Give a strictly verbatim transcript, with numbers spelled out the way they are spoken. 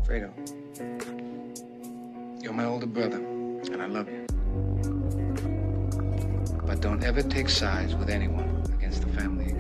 Fredo, you're my older brother, and I love you. But don't ever take sides with anyone against the family.